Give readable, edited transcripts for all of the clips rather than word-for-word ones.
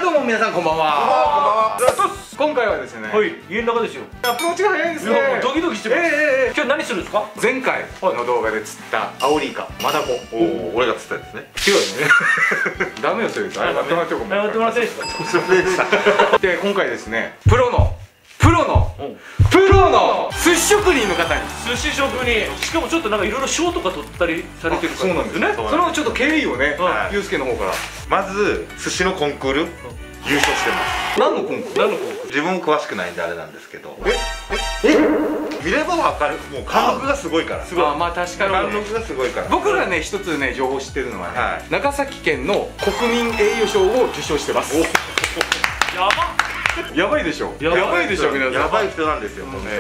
どうも皆さんこんばんは。今回はですね、 はい、家の中ですよ。 アプローチが早いですね。 ドキドキしてます。今日何するんですか？ 前回の動画で釣ったアオリイカ、マダコ。 俺が釣ったやつね。 違うよね。ダメよ、それ。謝ってもらってよ。 謝ってもらっていいですか？ で、今回ですね、プロの寿司職人の方に。 寿司職人。しかもちょっとなんかいろいろ賞とか取ったりされてるから。 そうなんですね。そのちょっと経緯をね、ゆうすけの方から。 まず寿司のコンクール優勝してます。 何のコンクール？ 何のコンクール？ 自分も詳しくないんであれなんですけど、見ればわかる。もう貫禄がすごいから。 あ、まあ確かに貫禄がすごいから。 僕がね、一つね情報知ってるのはね、長崎県の国民栄誉賞を受賞してます。 やばっ。 やばいでしょ。やばいでしょ、皆さん。 やばい人なんですよ、本当に。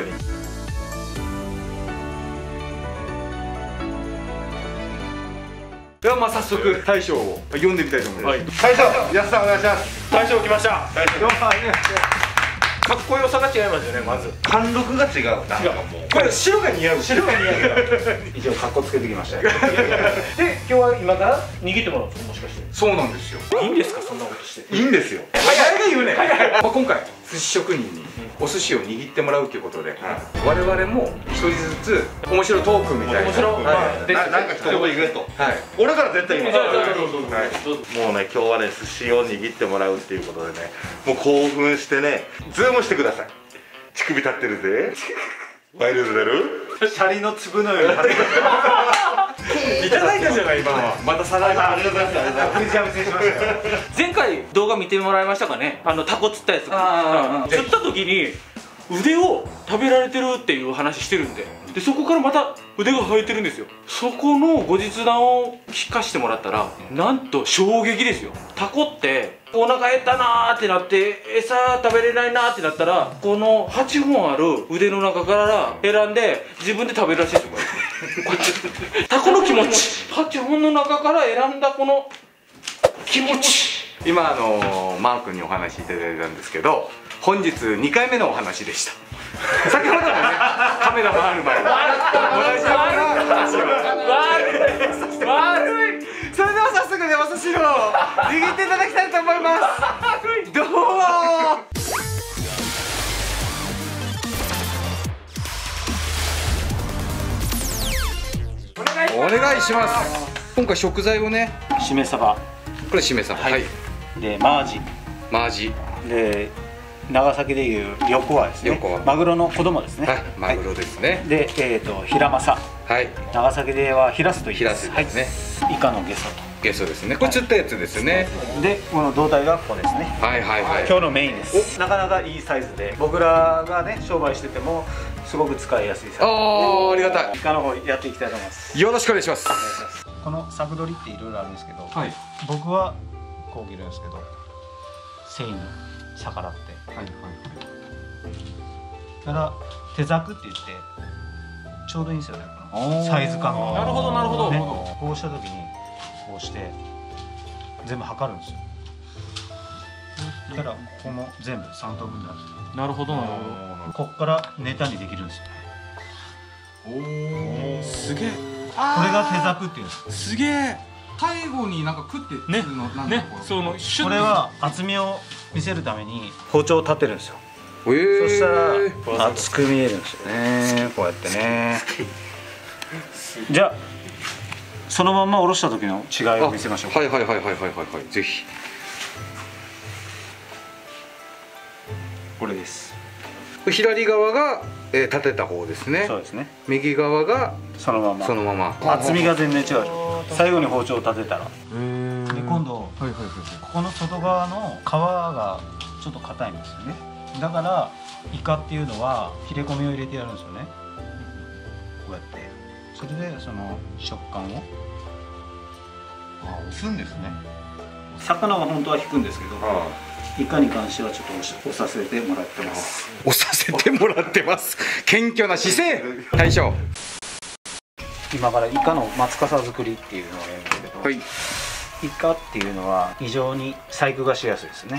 ではまあ早速大将を呼んでみたいと思います。 大将、安さんお願いします。 大将来ました。 大将、 かっこよさが違いますよね、まず。 貫禄が違う。なんかもうこれ白が似合う。 白が似合う。 一応カッコつけてきましたよ。 で、今日は今から握ってもらうんですか、もしかして。 そうなんですよ。 いいんですか、そんなことして。 いいんですよ。 早いが言うね。まあ今回寿司職人にお寿司を握ってもらうということで、我々も一人ずつ面白いトークみたいな。 面白い。 なんか一言言えと。俺から絶対言います。もうね、今日はね、寿司を握ってもらうっていうことでね、もう興奮してね、ズームしてください。乳首立ってるぜ。ワイルドだろ。 シャリの粒のように。 いただいたじゃない今のは。またさらに。 ありがとうございます。藤山選手ましたよ。 前回動画見てもらいましたかね。タコ釣ったやつ。釣った時に腕を食べられてるっていう話してるんで、そこからまた腕が生えてるんですよ。そこの後日談を聞かせてもらったら、なんと衝撃ですよ。タコってお腹減ったなーってなって餌食べれないなーってなったら、この8本ある腕の中から選んで自分で食べるらしいですよ。こうやってタコの気持ち、8本の中から選んだこの気持ち。 今マー君にお話しいただいたんですけど、本日2回目のお話でした。先ほどもね、カメラ回る前に同じような話を。悪い。それでは早速ね、お寿司を握っていただきたいと思います。どうも。お願いします。今回食材をね、 しめ鯖。 これしめ鯖。はい。 でマージ。 マージ。 で長崎でいう横はですね。マグロの子供ですね。 はい。マグロですね。 でヒラマサ。 はい。 長崎ではヒラスと言います。 ヒラスですね。 イカのゲソと。 ゲソですね。これ釣ったやつですね。 でこの胴体がここですね。 はいはいはい。 今日のメインです。なかなかいいサイズで、僕らがね商売しててもすごく使いやすいサイズ。 ああ、ありがたい。 イカの方やっていきたいと思います。 よろしくお願いします。 この柵取りっていろいろあるんですけど、 はい、 僕はこう切るんですけど、繊維の逆らって、 はいはいはい。 から手ザクって言ってちょうどいいんですよね、このサイズ感が。 なるほどなるほど。 ね、こうした時にこうして全部測るんですよ。だからここも全部3等分なんですよ。 なるほどなるほど。 こっからネタにできるんですよ。 おお、すげえ。 これが手ザクっていうんです。 すげえ。最後になんか食ってねなんね、そのこれは厚みを見せるために包丁を立てるんですよ。そそしたら厚く見えるんですよね、こうやってね。じゃあそのまんまおろした時の違いを見せましょう。 はいはいはいはいはいはい、ぜひ。 これです。 左側が立てた方ですね。 そうですね。 右側がそのまま。 そのまま。 厚みが全然違うでしょ。最後に包丁を立てたら。で今度ここの外側の皮がちょっと硬いんですよね。だからイカっていうのは切れ込みを入れてやるんですよね。こうやって。それでその食感を押すんですね。魚は本当は引くんですけど、イカに関してはちょっと押させてもらってます。 押させてもらってます。謙虚な姿勢。大将。 今からイカの松笠作りっていうのをやるんですけど、 はい、 イカっていうのは非常に細工がしやすいですね。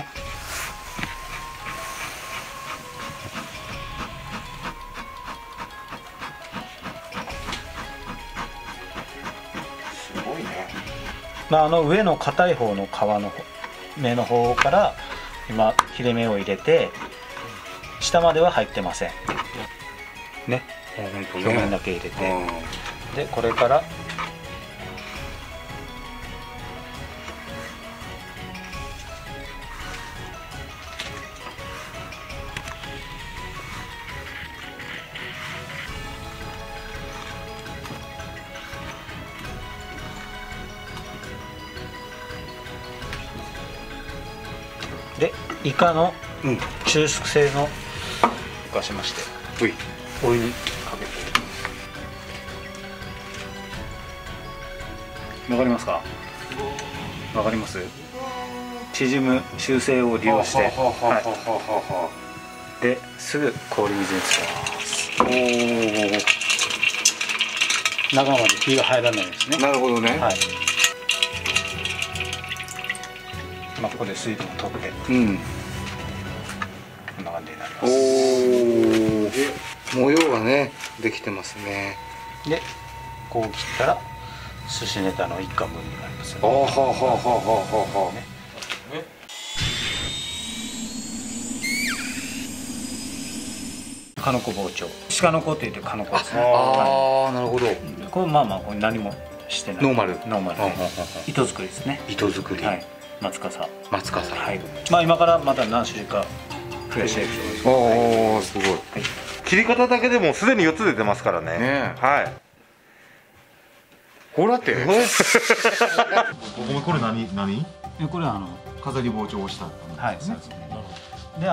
すごいね。 上の硬い方の皮の目の方から今切れ目を入れて下までは入ってませんね。表面だけ入れて、でこれからでイカの抽出性の浮かしましてお湯にかけて、わかりますか？わかります？縮む習性を利用して、ですぐ氷水につけます。中まで火が入らないですね。 なるほどね。 はい。ここで水分を取って、こんな感じになります。 模様がねできてますね。 でこう切ったら寿司ネタの一貫分になります、ね。カノコ包丁、鹿の子って言ってカノコですね。 ああ、なるほど。 これこれ何もしてない。 ノーマル糸作りですね。 糸作り。 はい。松笠。 はい。 今からまた何種類か増やしていくと思います。 おお、すごい。 切り方だけでもすでに4つ出てますからね。はい。 ほらって。 これ何？ これは飾り包丁をした。 はい、そうですね。で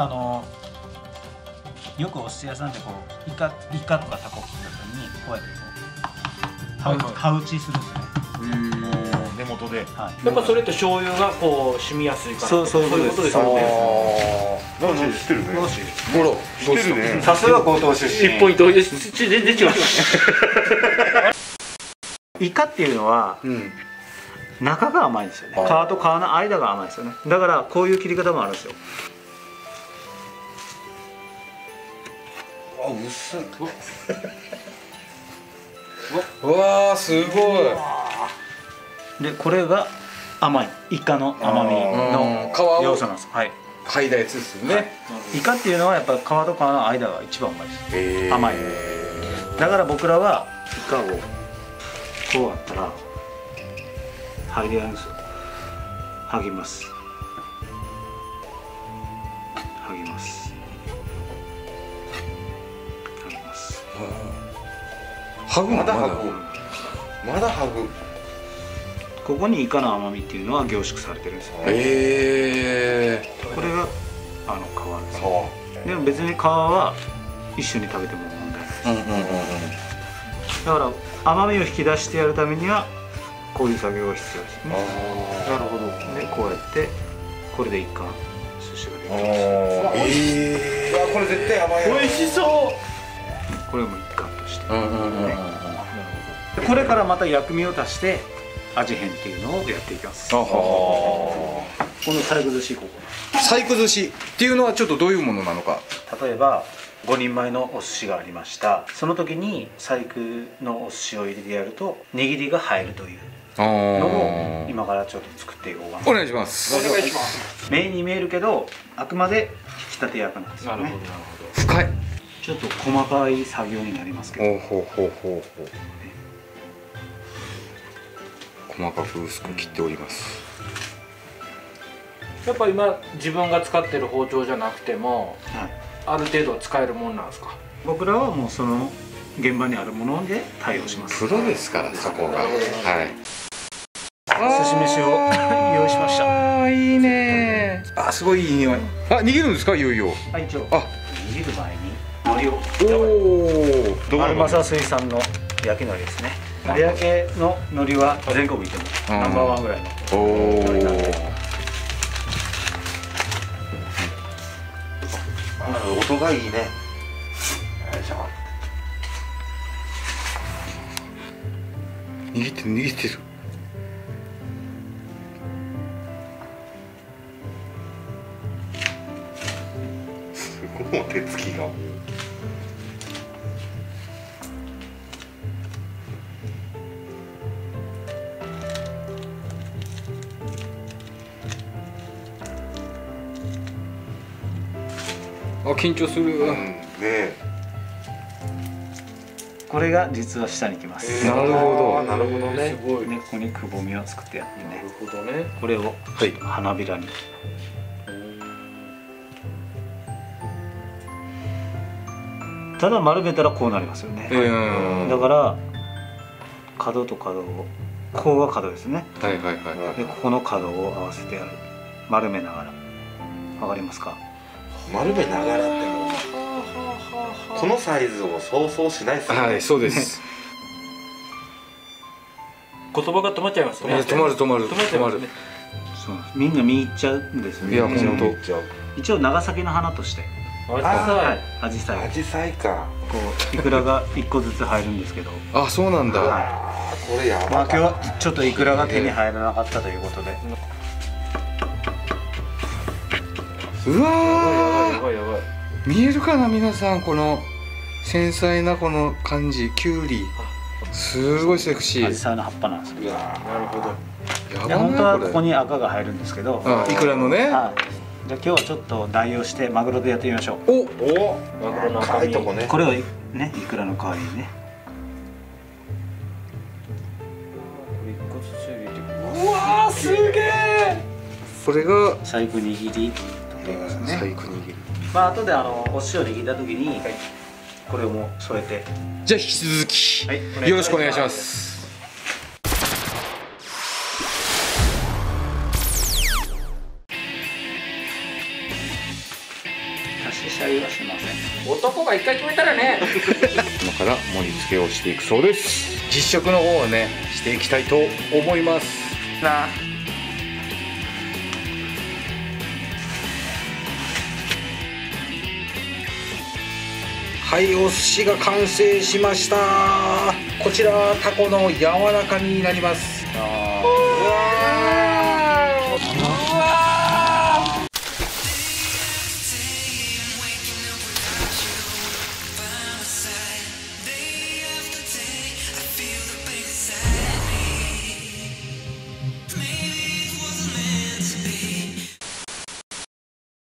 よくお寿司屋さんでこうイカとかタコ切った時にこうやって刃打ちするんですね。 根元で。 やっぱそれって醤油がこう染みやすいから。そういうことですよね。 知ってるね。 ほら、 知ってるね。 さすが高等出身。 1ポイント全然違う。 イカっていうのは中が甘いんですよね。皮と皮の間が甘いですよね。だからこういう切り方もあるんですよ。 薄い。うわー、すごい。 でこれが甘いイカの甘みの要素なんです。はい。 剥いだやつですよね。 イカっていうのはやっぱ皮と皮の間が一番うまいです。甘い。だから僕らはイカをこうやったら剥いでやるんですよ。剥ぎます。剥ぎます。 まだ剥ぐ。 ここにイカの甘みっていうのは凝縮されてるんですよ。これが皮です。でも別に皮は一緒に食べても問題ないです。だから甘みを引き出してやるためにはこういう作業が必要ですね。なるほど。でこうやってこれで一貫寿司ができます。 これ絶対甘い。 美味しそう。 これも一貫として。これからまた薬味を足して味変っていうのをやっていきます。この細工寿司、 細工寿司っていうのはちょっとどういうものなのか。 例えば5人前のお寿司がありました。その時に細工のお寿司を入れてやると握りが入るというのを今からちょっと作っていこうかな。 お願いします。 メインに見えるけどあくまで引き立て役なんですよね。 深い。 ちょっと細かい作業になりますけど。 細かく薄く切っております。 やっぱ今自分が使ってる包丁じゃなくても、ある程度は使えるもんなんですか？ 僕らはもうその現場にあるもので対応します。 プロですからそこが。はい。 寿司飯を用意しました。 いいね。すごいいい匂い。握るんですか？いよいよ。 一応。握る前に海苔を。アルマサ水産の焼き海苔ですね。有明の海苔は全国行ってもナンバーワンぐらいの海苔なんで。 音がいいね。 握ってる。 すごい手つきが。 あ、緊張する。 ねこれが実は下に来ます。 なるほど。 なるほどね。 すごい。 でここにくぼみを作ってやってね。 なるほどね。 これをはい。 花びらに。ただ丸めたらこうなりますよね。だから角と角を、ここが角ですね。 はいはいはい。 でここの角を合わせてやる。丸めながら。わかりますか？ 丸めながらってもうこのサイズを想像しないですよね。 はい、そうです。 言葉が止まっちゃいますね。 止まる止まる止まっちゃいますね。 そうなんです。みんな見入っちゃうんですよね。 いや、本一応長崎の花として。アジサイ。 アジサイか。 こうイクラが一個ずつ入るんですけど。 当。あ、そうなんだ。 ああ、これやばい。 まあ今日はちょっとイクラが手に入らなかったということで。 うわー。 やばいやばい。 見えるかな、皆さん、この繊細なこの感じ、キュウリ。すごいセクシー。 アジサイの葉っぱなんですよ。 なるほど。 やで本当ばいこれ。 はここに赤が入るんですけど。 あ、イクラのね。 はいじゃあ今日はちょっと代用してマグロでやってみましょう。 お、 マグロの赤身。 赤いとこね。 これをね、イクラの代わりにね。 一個ずつ入れて。うわー、すげえ。 これが細工握りと言いますね。 細工握り。 まあ後でお塩握った時にこれをもう添えて。 じゃあ引き続き、 はいよろしくお願いします。 差しシャリはしません。 男が一回決めたらね。 今から盛り付けをしていくそうです。実食の方をね、していきたいと思います。 な。 はい、お寿司が完成しました。こちらタコの柔らかになります。 うわー。